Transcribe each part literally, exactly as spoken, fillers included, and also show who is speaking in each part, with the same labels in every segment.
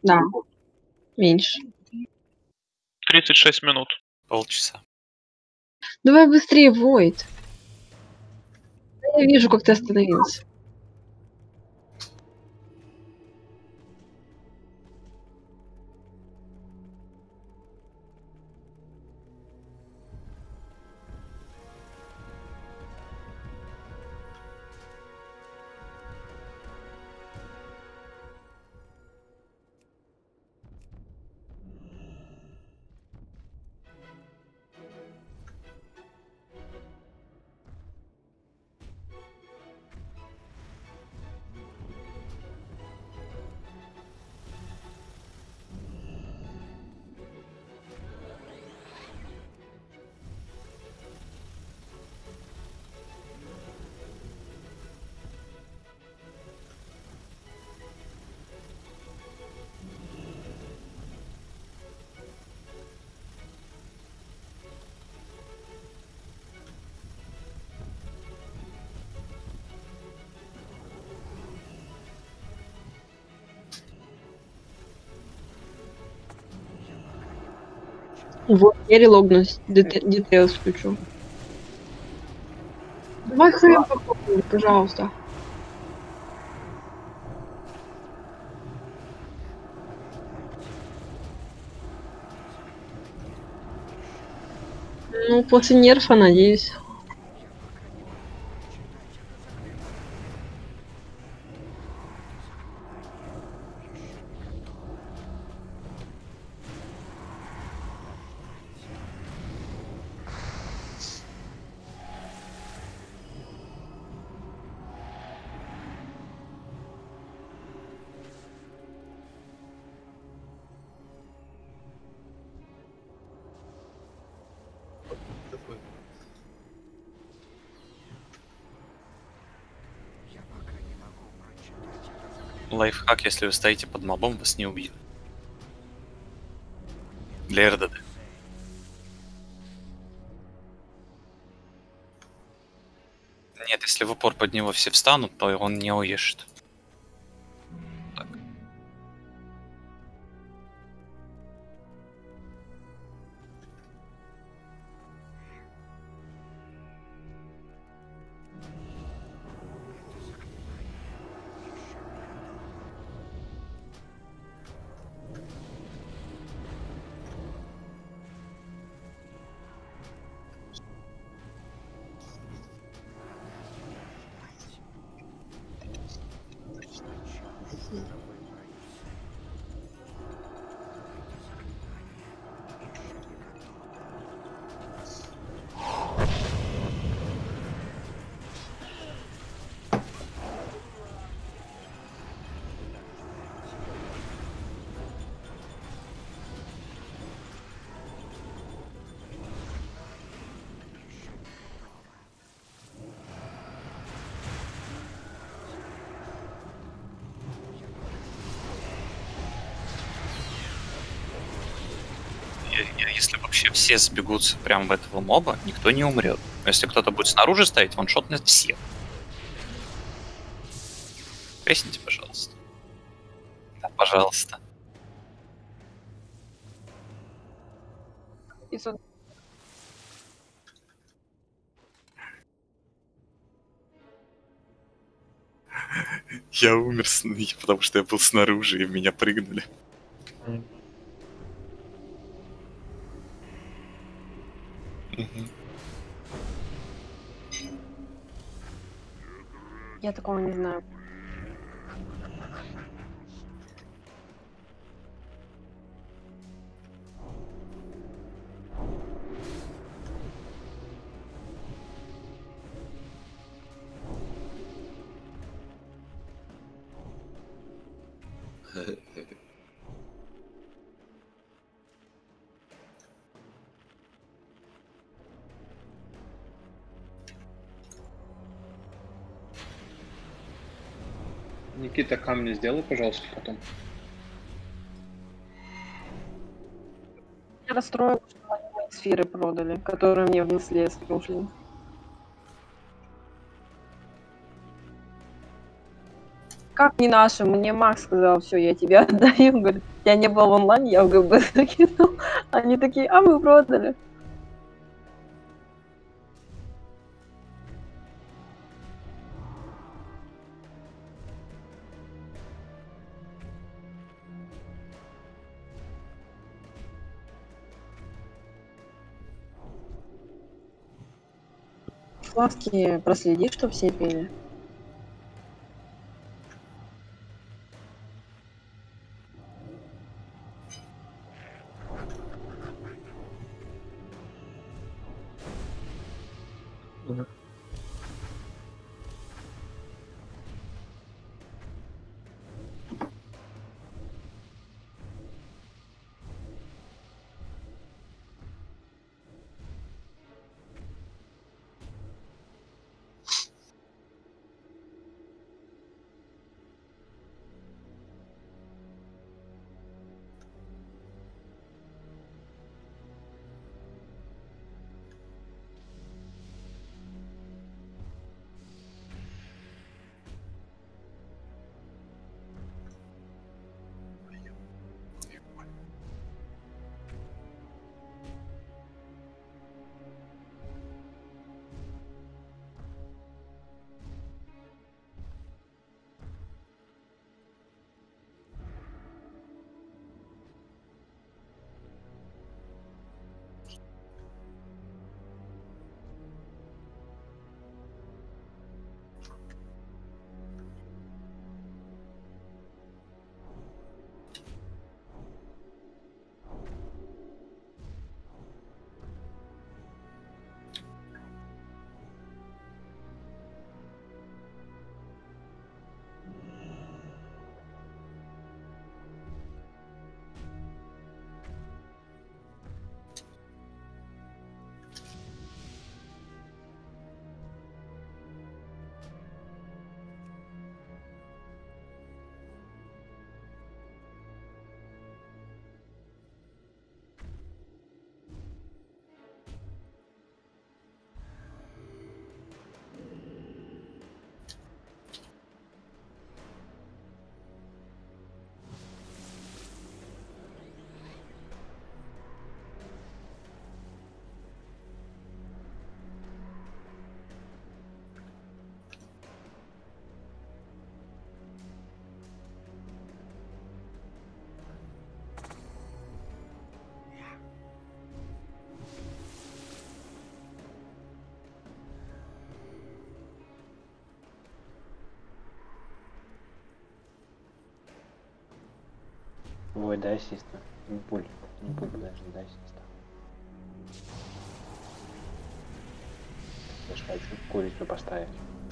Speaker 1: Да. Меньше.
Speaker 2: тридцать шесть минут.
Speaker 3: Полчаса.
Speaker 1: Давай быстрее, Войт. Я вижу, как ты остановился. Вот, я релогнусь, детейлс включу. Давай хрен попробуй, пожалуйста. Ну, после нерфа, надеюсь.
Speaker 3: Лайфхак, если вы стоите под мобом, вас не убьют. Для эр дэ дэ. Нет, если в упор под него все встанут, то он не уешит. Так. Если вообще все сбегутся прямо в этого моба, никто не умрет. Если кто-то будет снаружи стоять, ваншотнет всех. Пресните, пожалуйста. Да, пожалуйста. Я умер, потому что я был снаружи, и в меня прыгнули. Угу.
Speaker 1: Я такого не знаю.
Speaker 4: Никита, камни сделай, пожалуйста, потом.
Speaker 1: Я расстроилась, что они мои сферы продали, которые мне внесли, если ушли. Как не нашим? Мне Макс сказал, все, я тебе отдаю. Говорит, я не был в онлайне, я в ГБ закинул. Они такие, а мы продали. Славки, проследи, что все пели.
Speaker 5: Ой, дай ассиста. Не пуль. Не пуль, подожди, дай ассиста. Я ж хочу курицу поставить.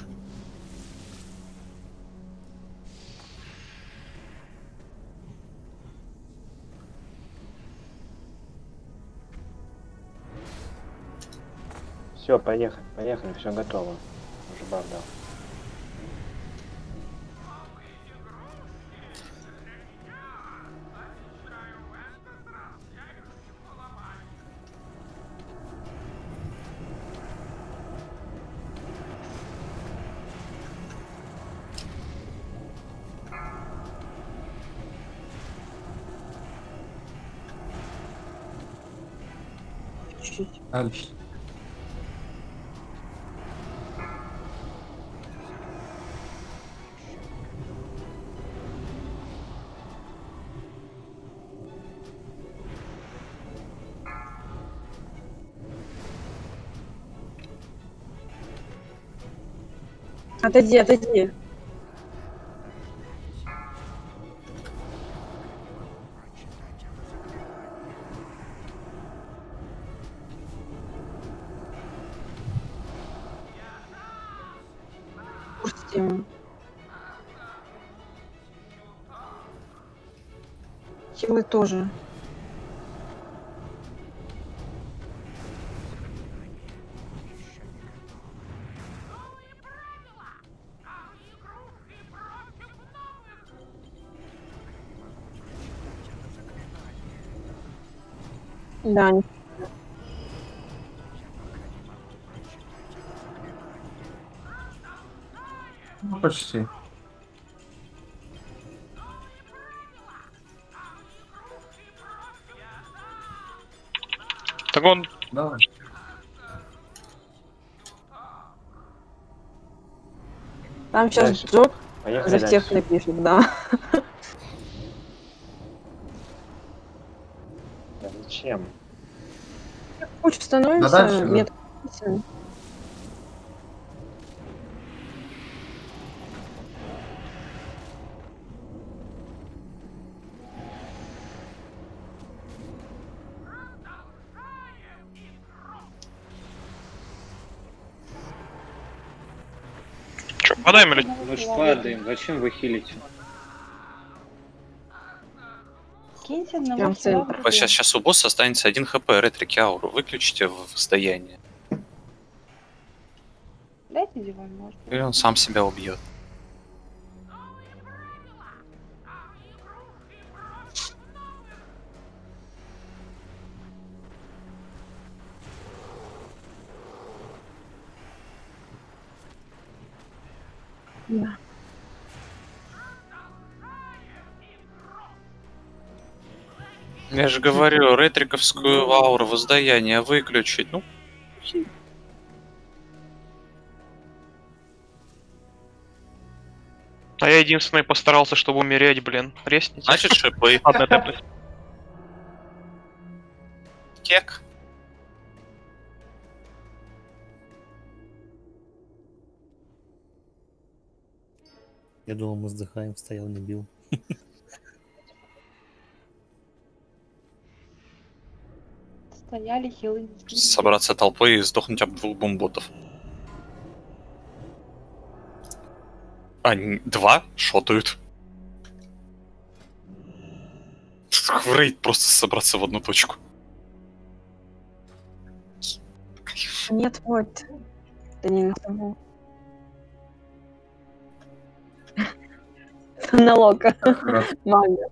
Speaker 5: Все, поехали, поехали, все готово. Уже баф дал.
Speaker 1: Чуть-чуть.
Speaker 6: Альф.
Speaker 1: Отойди, отойди. Пустим. Хилы тоже. Да, не-
Speaker 6: Ну, почти.
Speaker 2: Так он...
Speaker 6: Давай.
Speaker 1: Там сейчас
Speaker 5: Дальше.
Speaker 1: Джок
Speaker 5: Поехали
Speaker 1: за всех
Speaker 5: дальше.
Speaker 1: напишет, да.
Speaker 5: Да зачем?
Speaker 1: Куча
Speaker 6: Да
Speaker 1: становится,
Speaker 6: дальше, да.
Speaker 1: метод.
Speaker 2: Че, подаем или...
Speaker 4: Мы ж падаем, зачем вы хилите?
Speaker 7: Киньте одного
Speaker 1: Прям в
Speaker 7: сюда
Speaker 1: центр.
Speaker 7: в
Speaker 3: Сейчас, сейчас у босса останется один хп, ретрики ауру. Выключите в состояние.
Speaker 7: Дайте диван, может.
Speaker 3: И он сам себя убьет.
Speaker 1: Да.
Speaker 3: Я же говорю, ретриковскую ауру воздаяние выключить. Ну,
Speaker 2: А я единственный постарался, чтобы умереть, блин. Ресните.
Speaker 3: значит шипы.
Speaker 2: Ладно, тэплюсь.
Speaker 3: Кек.
Speaker 8: Я думал, мы вздыхаем, стоял, не бил.
Speaker 7: Стояли, хилы не скинули.
Speaker 3: Собраться толпой и сдохнуть об двух бомботов. Они два шотают. В рейд просто собраться в одну точку.
Speaker 1: Нет, вот. Да не на того. На лока.
Speaker 6: Хорошо.
Speaker 1: Мага.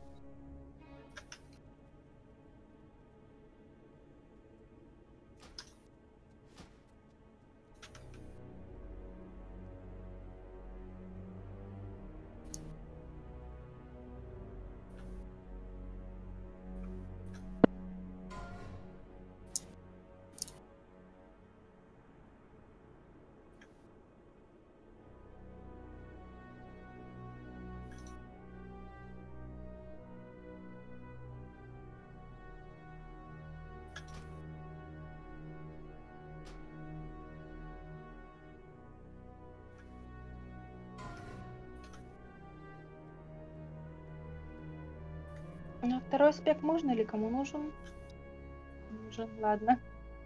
Speaker 7: Ну, второй спек можно или кому нужен? Нужен, ладно.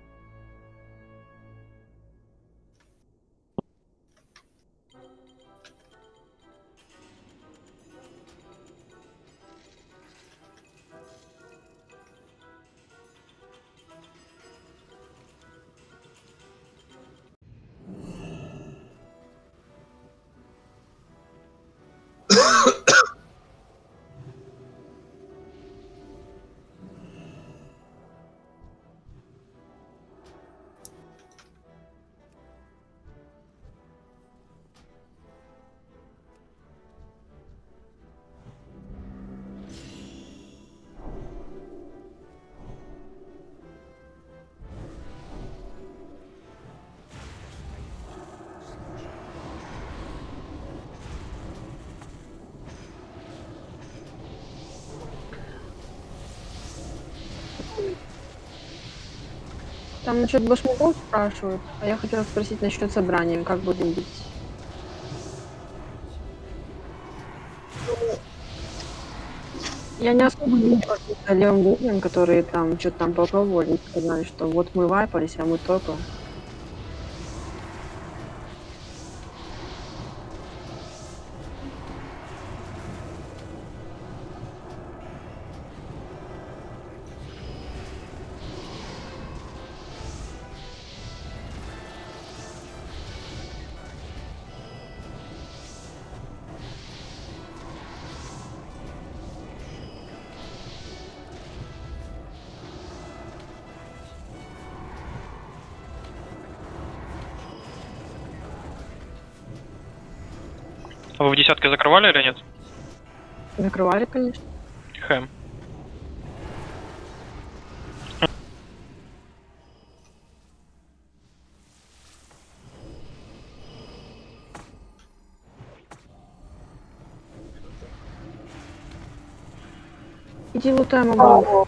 Speaker 1: Там насчет башмаков спрашивают, а я хотела спросить насчет собрания, как будем бить. Я не особо люблю каким-то левым людям, которые там что-то там попробовали, сказали, что вот мы вайпались, а мы только.
Speaker 2: А вы в десятке закрывали или нет?
Speaker 1: Закрывали, конечно.
Speaker 2: Хэм.
Speaker 1: Иди лутай могу.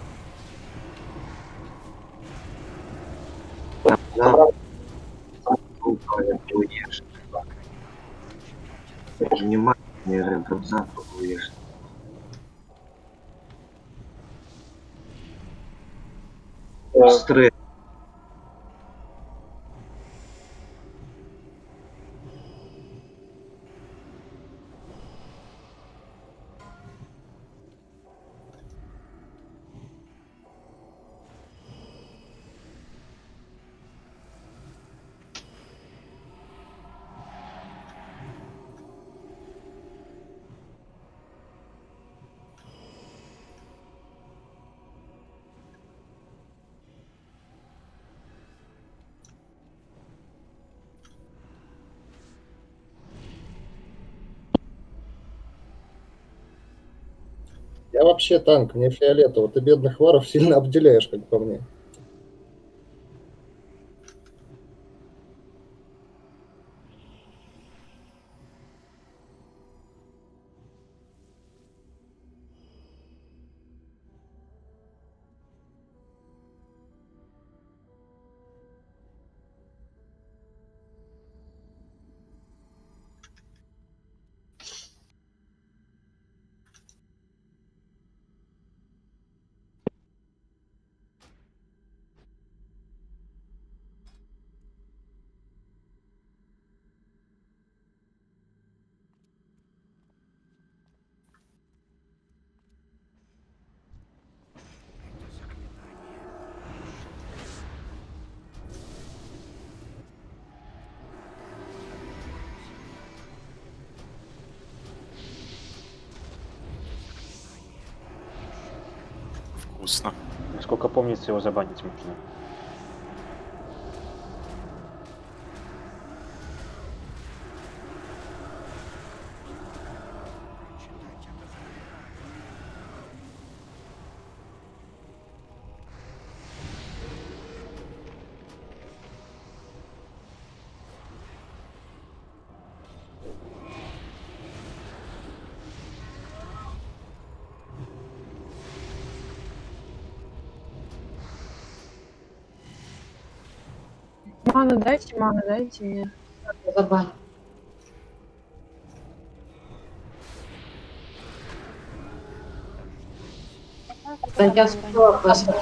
Speaker 6: Внимание, рядом завтра будешь. Стресс.
Speaker 9: Я вообще танк, мне фиолетово. Ты бедных варов сильно обделяешь, как по мне.
Speaker 3: Вкусно.
Speaker 5: Насколько помнится, его забанить можно.
Speaker 1: Ману дайте, ману дайте мне.
Speaker 7: Забань. Да я спала просто.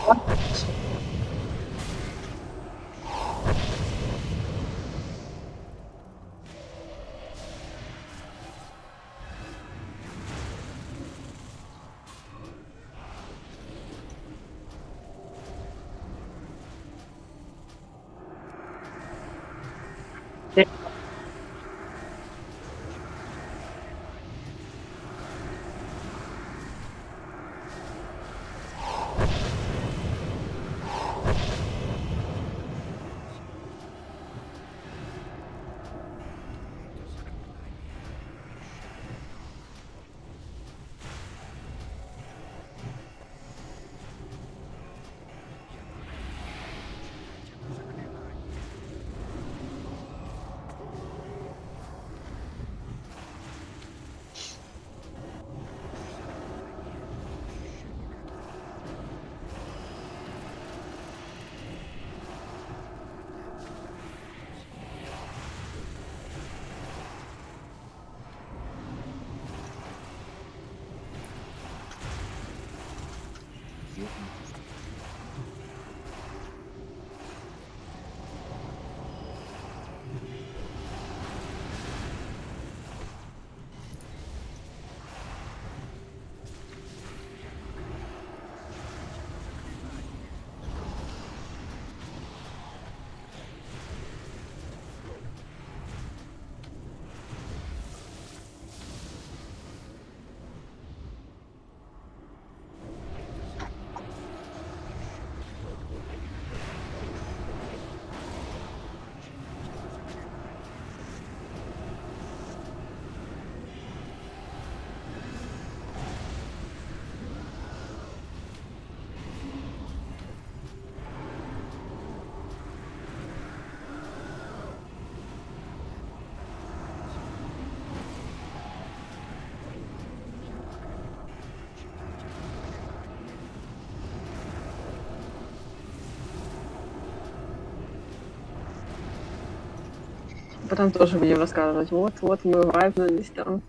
Speaker 1: потом тоже будем рассказывать. Вот, вот мы вайпнулись там.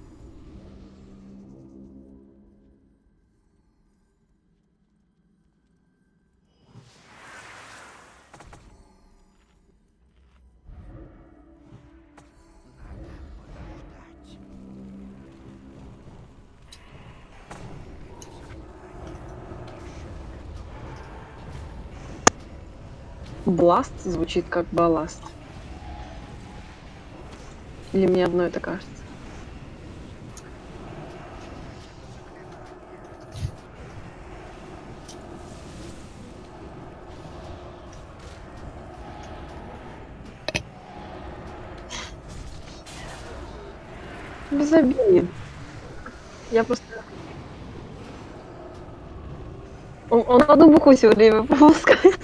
Speaker 1: Бласт звучит как балласт. Или мне одно это кажется? Без обид. Я просто... Он, он одну букву все время пропускает.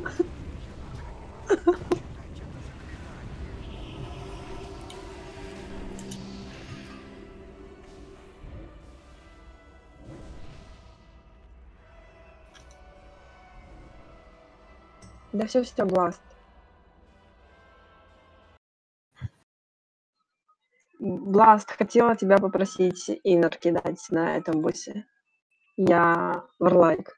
Speaker 1: Да все, все, Бласт. Бласт, хотела тебя попросить иннер кидать на этом боссе. Я Варлайк.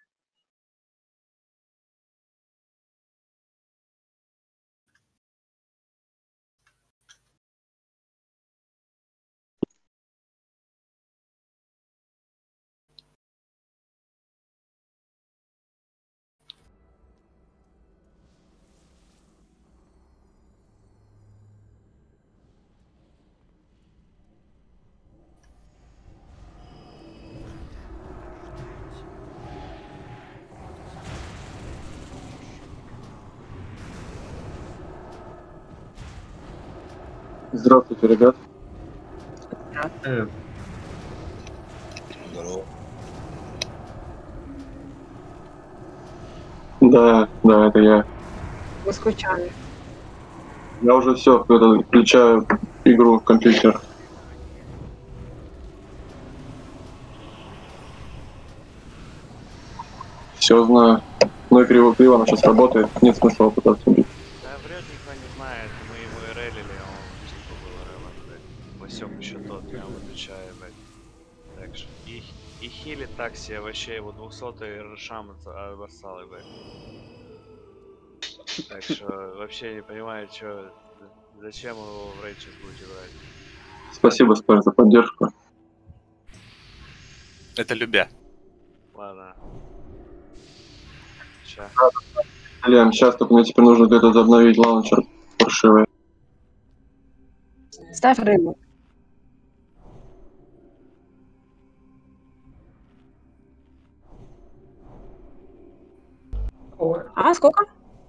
Speaker 10: Здравствуйте, ребят.
Speaker 8: Здорово.
Speaker 10: Да, да, это я.
Speaker 1: Мы скучали.
Speaker 10: Я уже все, включаю игру в компьютер. Все знаю. Но и криво криво она сейчас работает. Нет смысла пытаться убить.
Speaker 11: Да вряд никто не знает, мы его и релили, он типа был релом, блядь. Васек еще тот, я его отвечаю, блядь. Так что и, и хили так себе вообще его двухсотый шаман обоссал, блядь. Так что вообще не понимаю, что, зачем его в рейд сейчас будете брать.
Speaker 10: Спасибо, Спэр, за поддержку.
Speaker 3: Это любя.
Speaker 11: Ладно. Ща.
Speaker 10: Лен, сейчас только мне теперь нужно где-то обновить лаунчер паршивый.
Speaker 1: Ставь рыбу. А, сколько?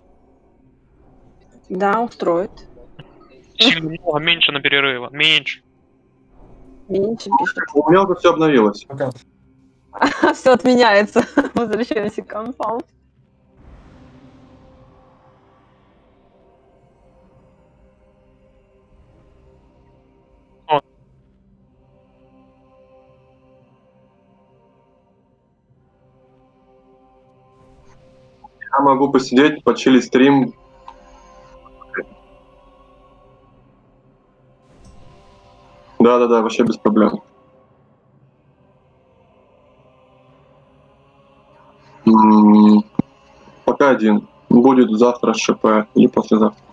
Speaker 1: Да, устроит.
Speaker 2: Сильно много, меньше на перерыва. Меньше.
Speaker 1: Меньше пишет.
Speaker 10: У меня уже все обновилось.
Speaker 1: Все отменяется. Возвращаемся к конфаунд.
Speaker 10: Я могу посидеть, почилить стрим. Да-да-да, вообще без проблем. М-м-м, пока один. Будет завтра с ШП или послезавтра.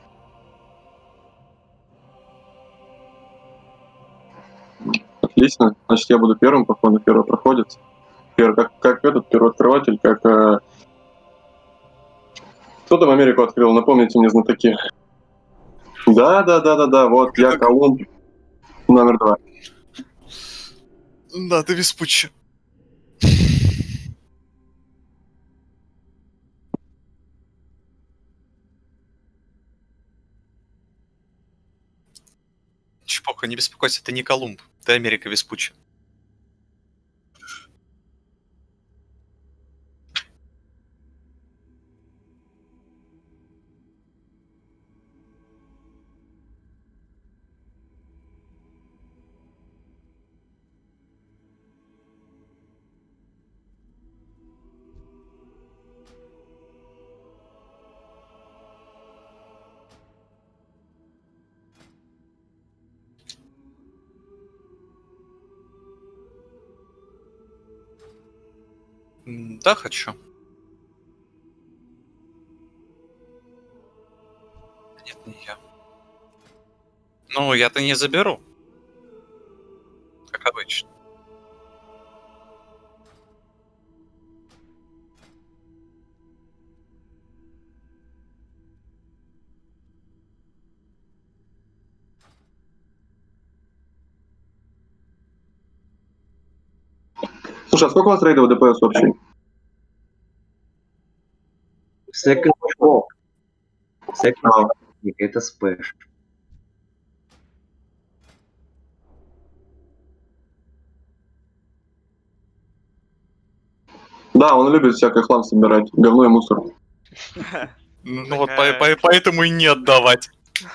Speaker 10: Отлично. Значит, я буду первым, походу, первый проходит. Первый, как, как этот первооткрыватель, как... Э... Кто там Америку открыл? Напомните мне, знатоки. Да-да-да-да-да, вот я Колумб номер два.
Speaker 3: Да, ты Веспуччи. Чпока, не беспокойся, ты не Колумб, ты Америка Веспуччи. М, Да, хочу. Нет, не я. Ну, я-то не заберу. Как обычно.
Speaker 10: Слушай, а сколько у вас рейдов ДПС вообще?
Speaker 6: Second Shock. Second
Speaker 10: А,
Speaker 6: Shock, это спэш.
Speaker 10: да, он любит всякое хлам собирать, говно и мусор.
Speaker 3: Ну вот по-
Speaker 11: Такая-
Speaker 3: по- поэтому и не отдавать.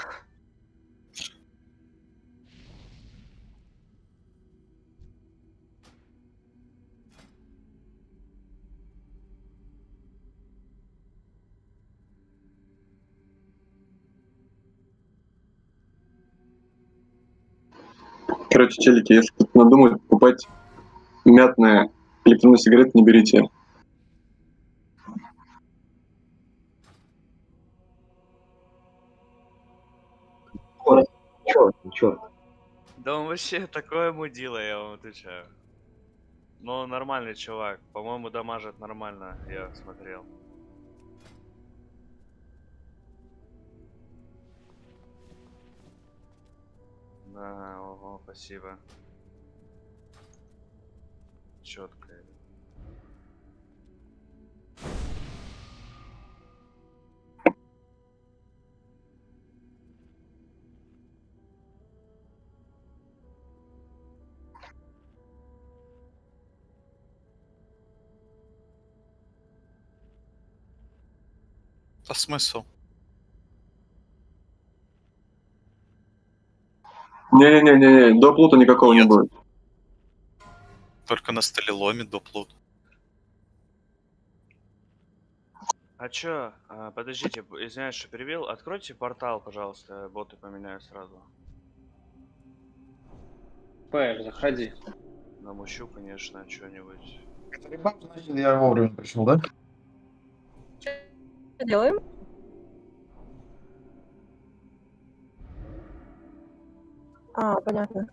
Speaker 10: Короче, челики, если кто-то надумает покупать мятные электронные сигареты, не берите.
Speaker 6: Черт, черт.
Speaker 11: Да он вообще такое мудило, я вам отвечаю. Но нормальный чувак. По-моему, дамажит нормально, я смотрел. Да, ого, спасибо. Четко.
Speaker 3: А смысл?
Speaker 10: Не-не-не, до плута никакого не
Speaker 3: Нет.
Speaker 10: будет.
Speaker 3: Только на столеломе доплут.
Speaker 11: А чё? А, подождите, б- извиняюсь, что перебил. Откройте портал, пожалуйста, боты поменяю сразу.
Speaker 4: Пэш, заходи.
Speaker 11: Намучу, конечно, что-нибудь.
Speaker 12: Значит, я вовремя пришел, да?
Speaker 1: Что делаем? А, понятно.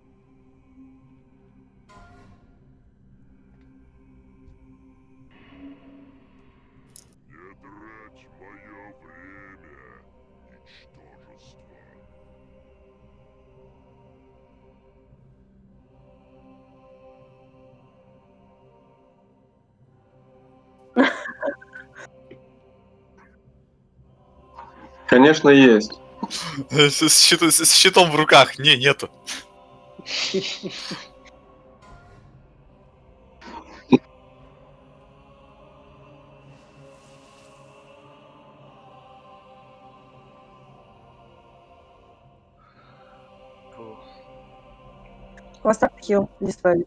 Speaker 10: Конечно, есть.
Speaker 3: С, с щит- с щитом в руках. Не, нету.
Speaker 11: Фу.
Speaker 1: У вас так хил диспель.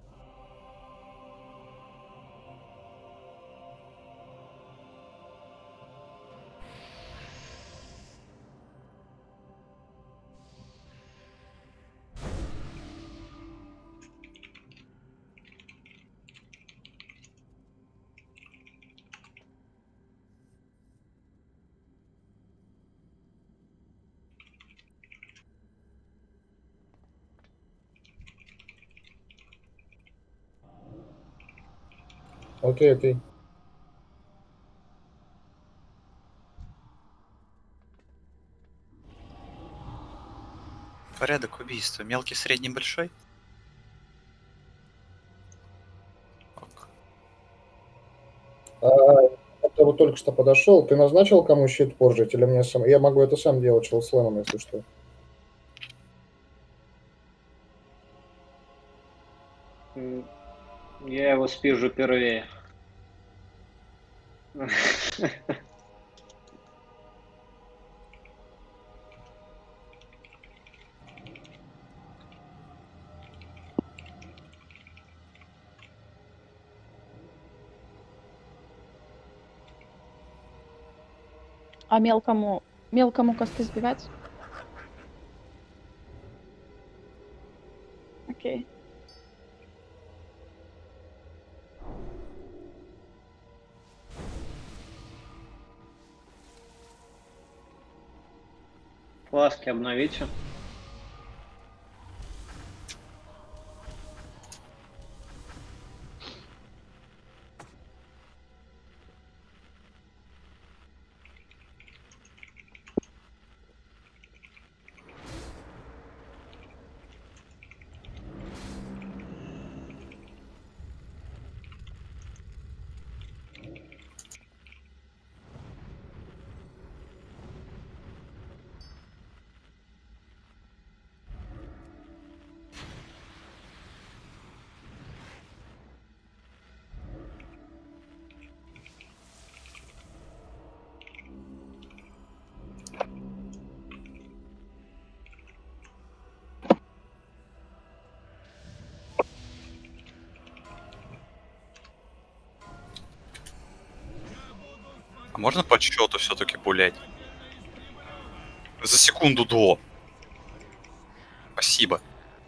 Speaker 9: Окей, окей.
Speaker 3: Порядок убийства. Мелкий, средний, большой? Ок.
Speaker 9: А, я вот только что подошел. Ты назначил, кому щит поржить, или мне сам? Я могу это сам делать челслэмом, если что.
Speaker 4: М, Я его спижу первее.
Speaker 7: А мелкому, мелкому косты сбивать? Окей.
Speaker 4: Фласки обновите.
Speaker 3: А можно по счету все-таки пулять? За секунду до. Спасибо.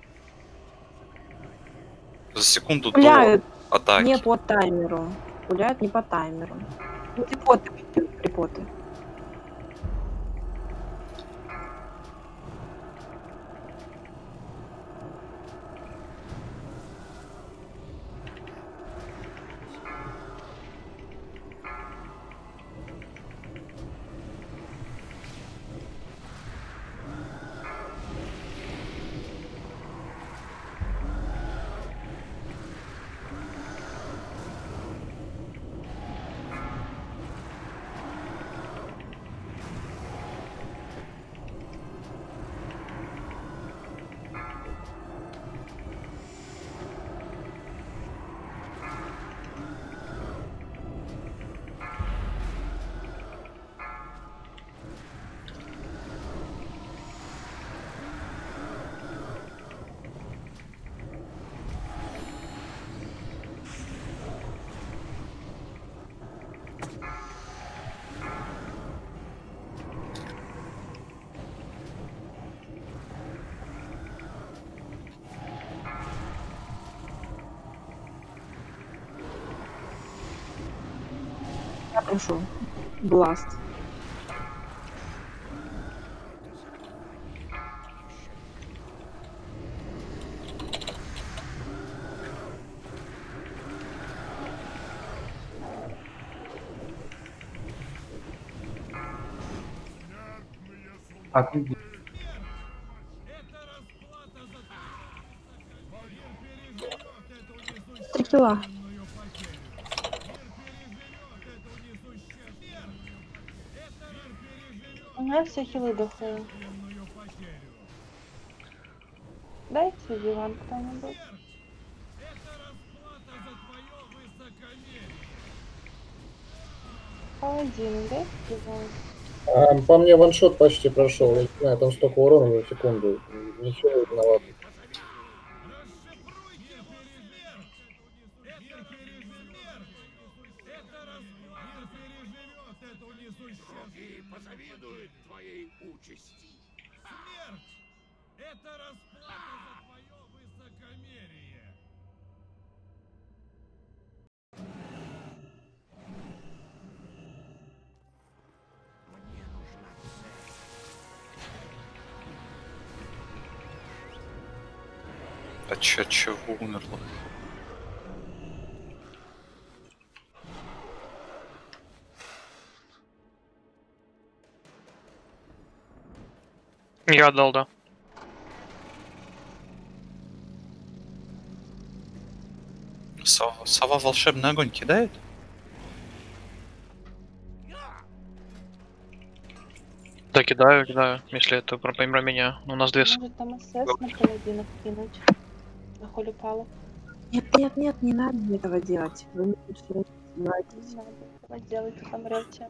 Speaker 3: За секунду
Speaker 1: Пуляют
Speaker 3: до атаки.
Speaker 1: не по таймеру. Пуляют не по таймеру. Ну, припоты, припоты. Я прошу. Бласт.
Speaker 12: А ты где?
Speaker 1: Три килла.
Speaker 7: У меня все хилы дохлые. Дайте диван кто-нибудь. Паладин, дайте диван.
Speaker 9: А, по мне ваншот почти прошел. Я не знаю, там столько урона за секунду. Ничего не виноват.
Speaker 3: А чё, чего умерло?
Speaker 2: Я отдал, да.
Speaker 3: Сова, сова волшебный огонь кидает?
Speaker 2: Да, кидаю, кидаю, если это про, про меня. У нас две... с-
Speaker 7: Может там СС на паладинов кинуть? На холипалу?
Speaker 1: Нет, нет, нет, не надо этого делать. Вы не лучше
Speaker 7: Не
Speaker 1: делать.
Speaker 7: надо. Вы делайте, помрете.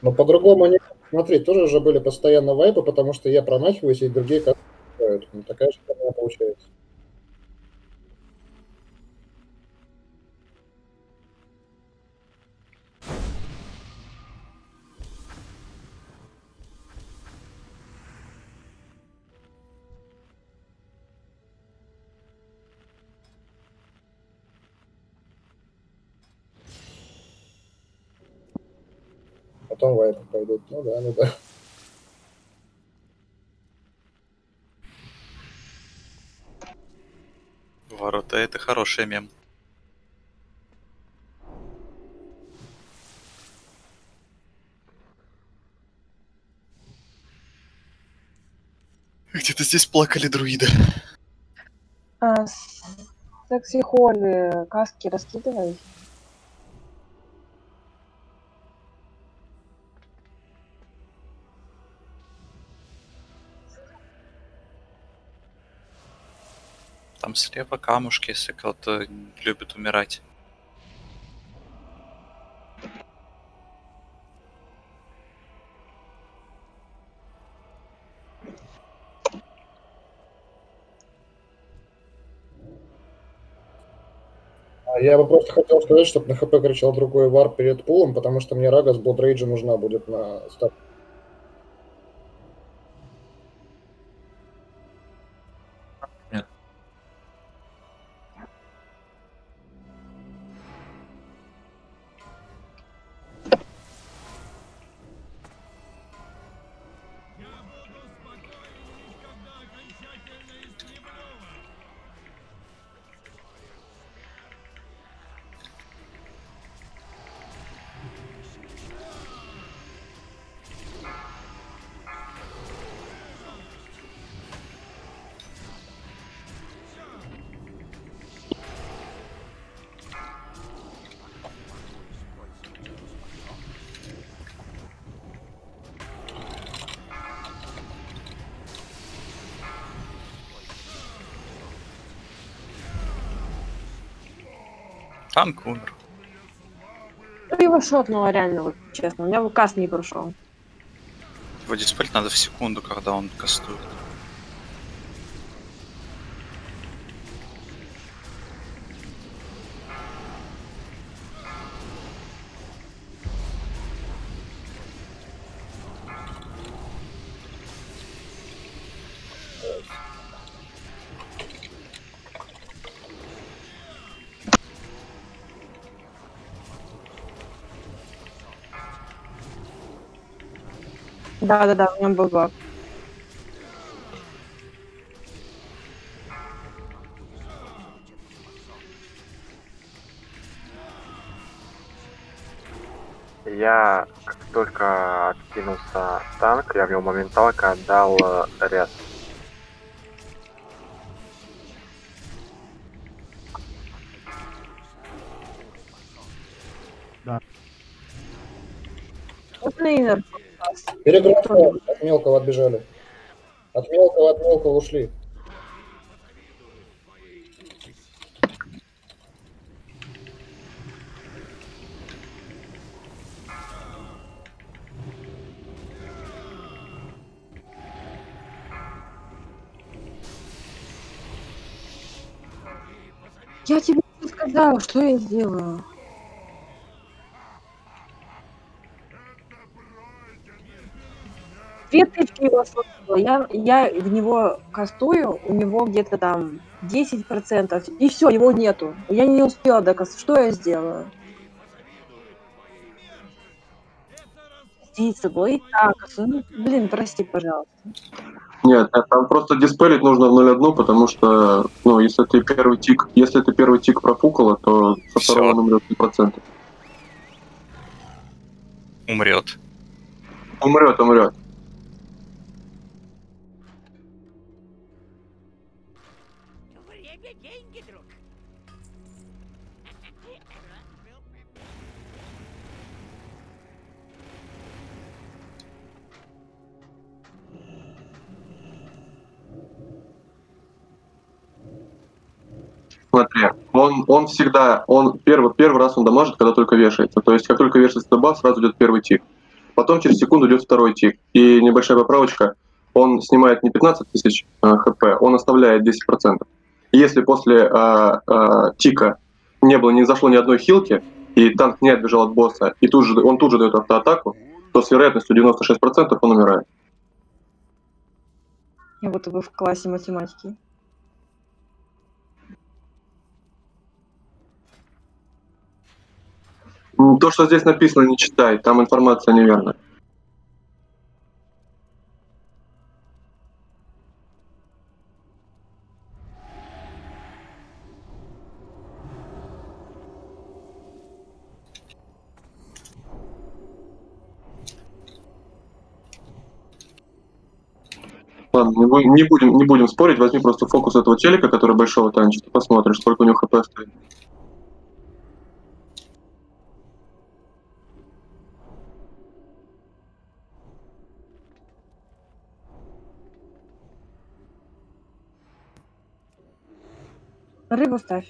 Speaker 9: Но по-другому не... Смотри, тоже же были постоянно вайпы, потому что я промахиваюсь, и другие как ну, такая же херня получается. Потом вайпы пойдут. Ну да, ну да.
Speaker 3: Ворота — это хороший мем. Где-то здесь плакали друиды.
Speaker 1: А, секси-холли, каски раскидывай.
Speaker 3: Там слева камушки, если кто-то любит умирать.
Speaker 9: Я бы просто хотел сказать, чтобы на хп кричал другой вар перед пулом, потому что мне рага с Blood нужна будет на старт.
Speaker 3: Нет. Танк умер.
Speaker 1: Ну, его шотнуло реально, вот, честно. У меня каст не прошел.
Speaker 3: Его диспелить надо в секунду, когда он кастует.
Speaker 1: Да-да-да, у меня был баг.
Speaker 13: Я, как только откинулся танк, я в него моменталка отдал э, рез.
Speaker 12: Да.
Speaker 1: Вот лейнер.
Speaker 9: Перегрузка, от мелкого отбежали. От мелкого, от мелкого ушли.
Speaker 1: Я тебе не сказала, что я сделаю. Две тычки его сломала. Я, я в него кастую, у него где-то там десять процентов, и все, его нету. Я не успела докастовать. Что я сделаю? Птица была и так. Ну, блин, прости, пожалуйста.
Speaker 10: Нет, там просто диспелить нужно в ноль один, потому что, ну, если ты первый тик, если ты первый тик профукала, то со второго он умрет сто процентов.
Speaker 3: Умрет.
Speaker 10: Умрет, умрет. Смотри, он, он всегда, он первый, первый раз он дамажит, когда только вешается. То есть, как только вешается баф, сразу идет первый тик. потом через секунду идет второй тик. И небольшая поправочка, он снимает не пятнадцать тысяч э, хп, он оставляет десять процентов. И если после э, э, тика не было, не зашло ни одной хилки, и танк не отбежал от босса, и тут же, он тут же дает автоатаку, то с вероятностью девяносто шесть процентов он умирает.
Speaker 1: И вот вы в классе математики.
Speaker 10: То, что здесь написано, не читай, там информация неверная. Ладно, не будем, не будем, не будем спорить, возьми просто фокус этого челика, который большого танчит, и посмотришь, сколько у него хп стоит.
Speaker 1: Рыбу ставь.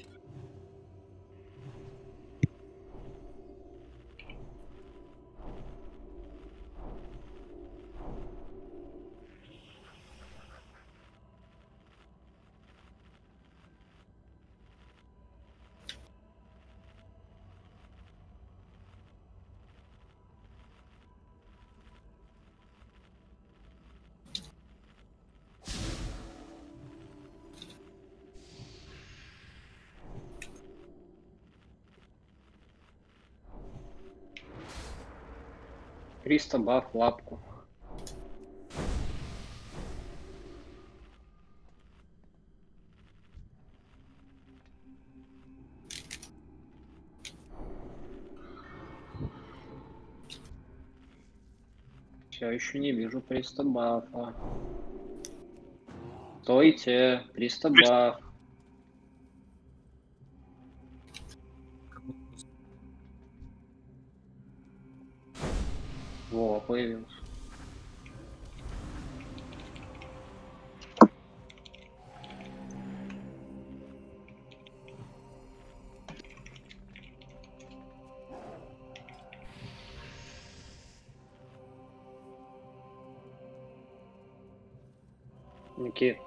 Speaker 4: триста баф лапку. Все еще не вижу триста бафа. Стойте, триста баф. Во, появился. Никит.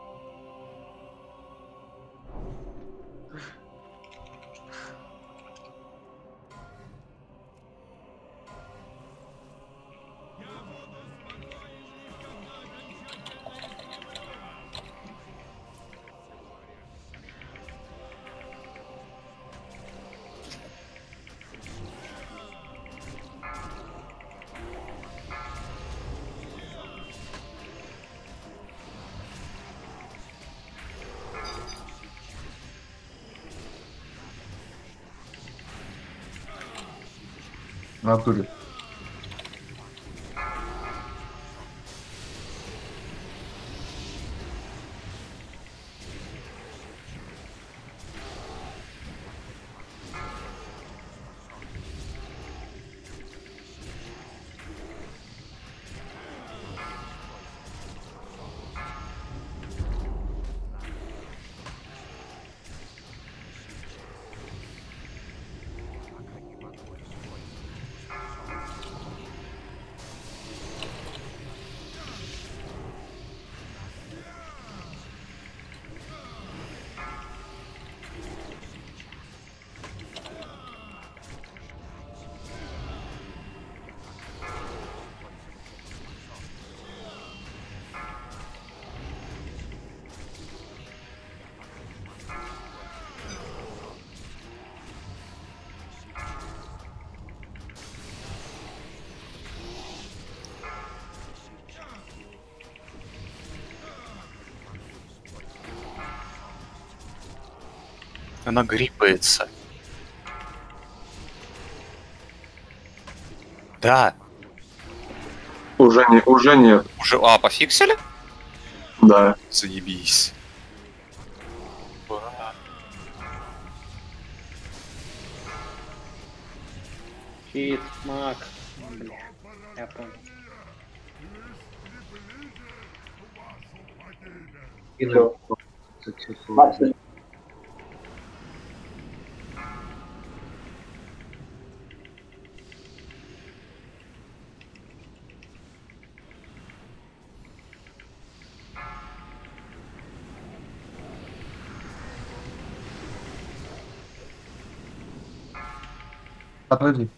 Speaker 12: В натуре.
Speaker 3: Она гриппается. Да.
Speaker 10: Уже, не, уже нет.
Speaker 3: Уже, а, пофиксили?
Speaker 10: Да.
Speaker 3: Заебись.
Speaker 4: Хит, маг. Бля, я понял.
Speaker 12: Подожди.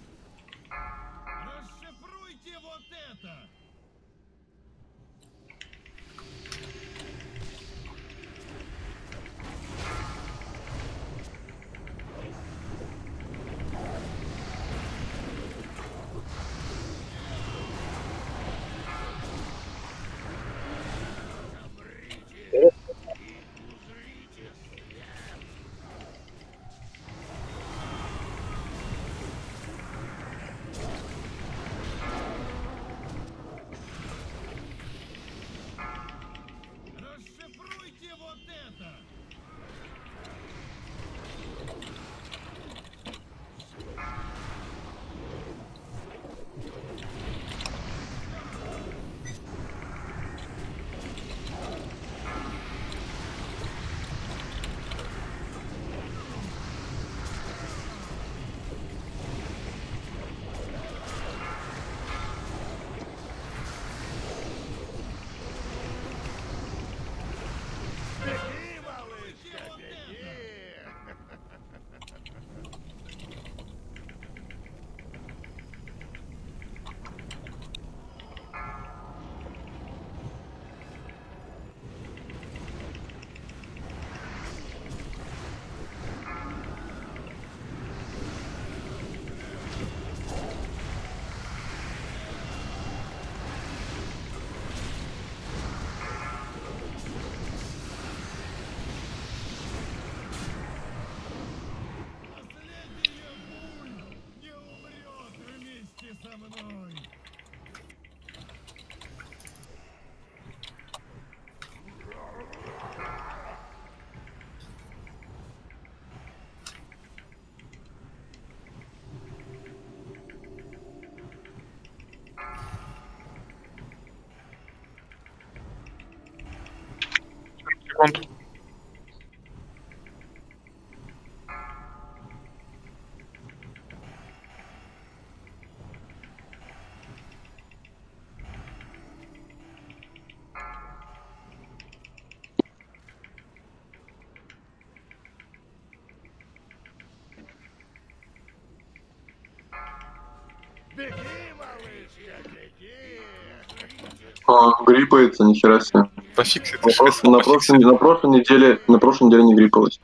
Speaker 10: Секунд. А, гриппается, нихера себе.
Speaker 3: Пофиг,
Speaker 10: На, прош... на, прошлой... на прошлой неделе, на прошлой неделе не гриппалось.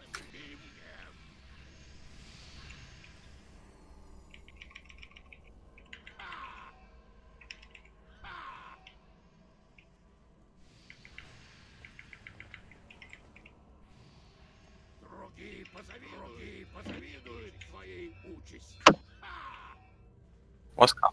Speaker 3: Ласка.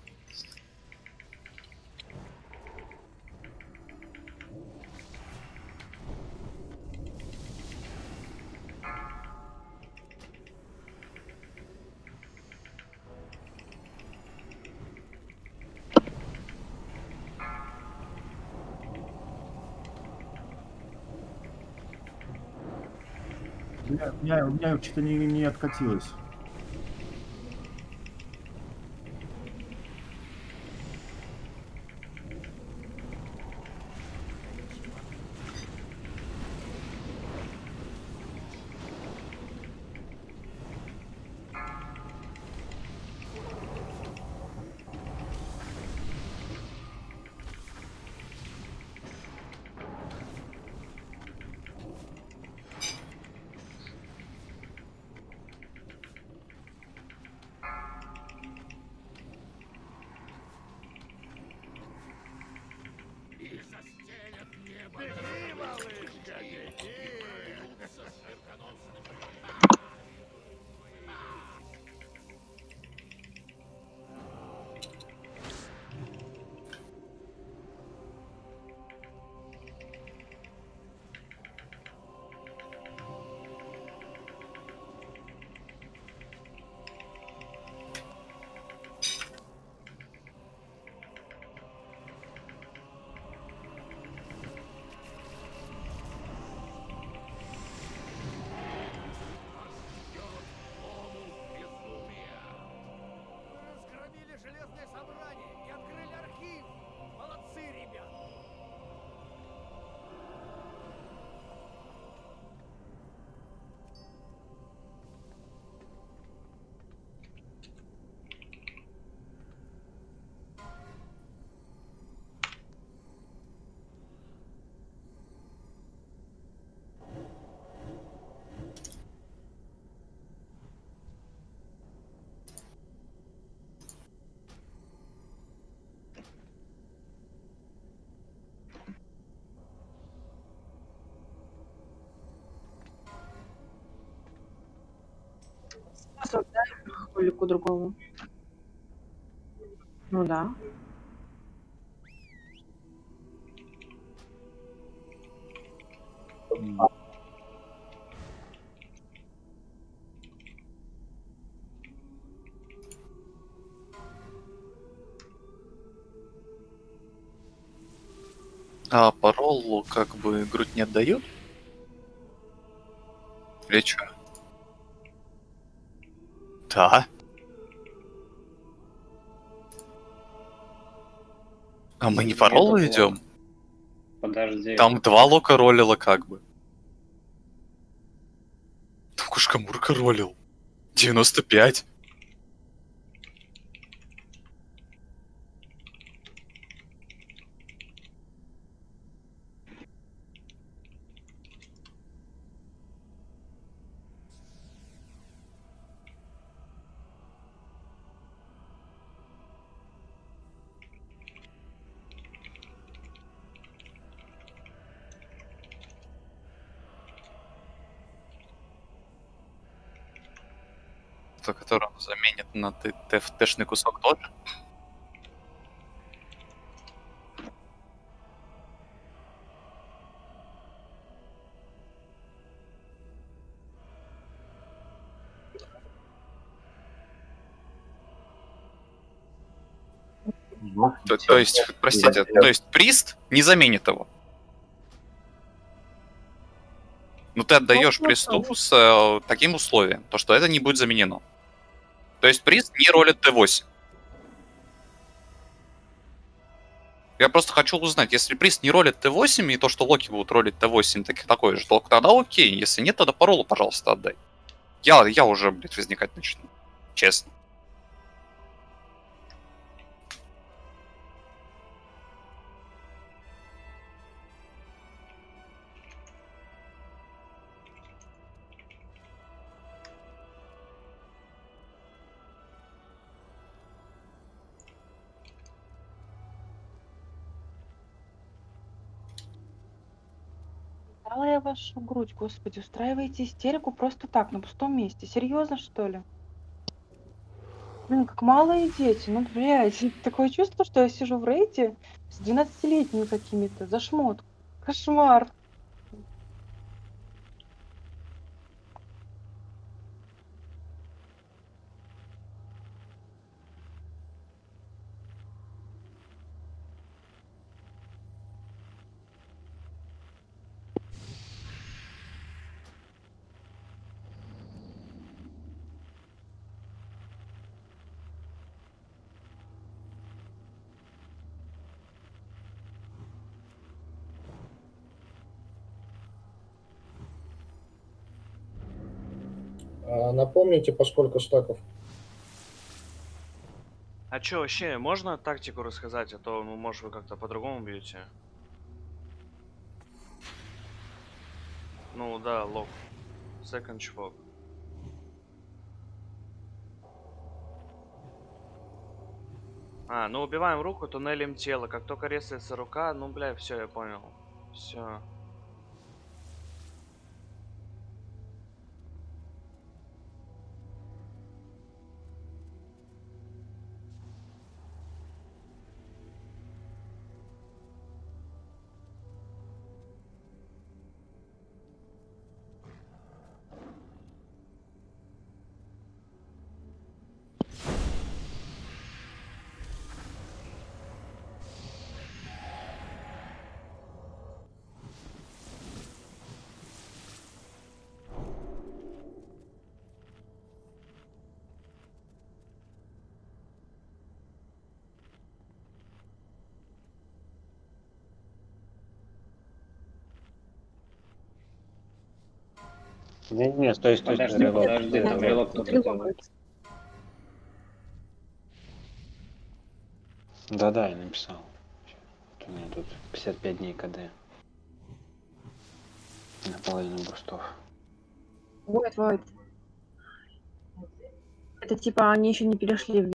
Speaker 12: У меня, у меня, у меня что-то не, не откатилось.
Speaker 1: холику другому. Ну да.
Speaker 3: А по роллу как бы грудь не отдают? Или чё? Да. А мы не по роллу
Speaker 4: Нету
Speaker 3: идем?
Speaker 4: лока. Подожди.
Speaker 3: Там два лока роллила как бы. Там Кушкамурка роллил. девяносто пять. То, который он заменит на т- т- тэшный кусок тоже? То, то есть, простите, то есть прист не заменит его? Ну ты отдаешь присту с э, таким условием, то что это не будет заменено. То есть прист не ролит Т восемь. Я просто хочу узнать, если прист не ролит Т восемь, и то, что локи будут ролить Т восемь, так, такое же, то тогда окей. Если нет, тогда по роллу, пожалуйста, отдай. Я, я уже, блядь, возникать начну. Честно.
Speaker 7: Дала я вашу грудь, господи, устраиваете истерику просто так, на пустом месте. Серьезно, что ли? Блин, как малые дети, ну, блядь, такое чувство, что я сижу в рейде с двенадцатилетними какими-то, за шмот. Кошмар.
Speaker 9: А напомните, по сколько стаков?
Speaker 11: А чё, вообще, можно тактику рассказать, а то, ну, может, вы как-то по-другому бьете? Ну, да, лок. Second чувак. А, ну убиваем руку, туннелем тело. Как только ресается рука, ну, бля, все, я понял. Все.
Speaker 5: Не-не, стой, стой, стой,
Speaker 4: Подожди,
Speaker 5: релок,
Speaker 4: подожди,
Speaker 5: стой,
Speaker 4: там
Speaker 5: релок.
Speaker 4: релок надо делать.
Speaker 5: Да-да, я написал. Вот у меня тут пятьдесят пять дней КД. Наполовину бустов.
Speaker 1: Вот, вот. Это типа они еще не перешли в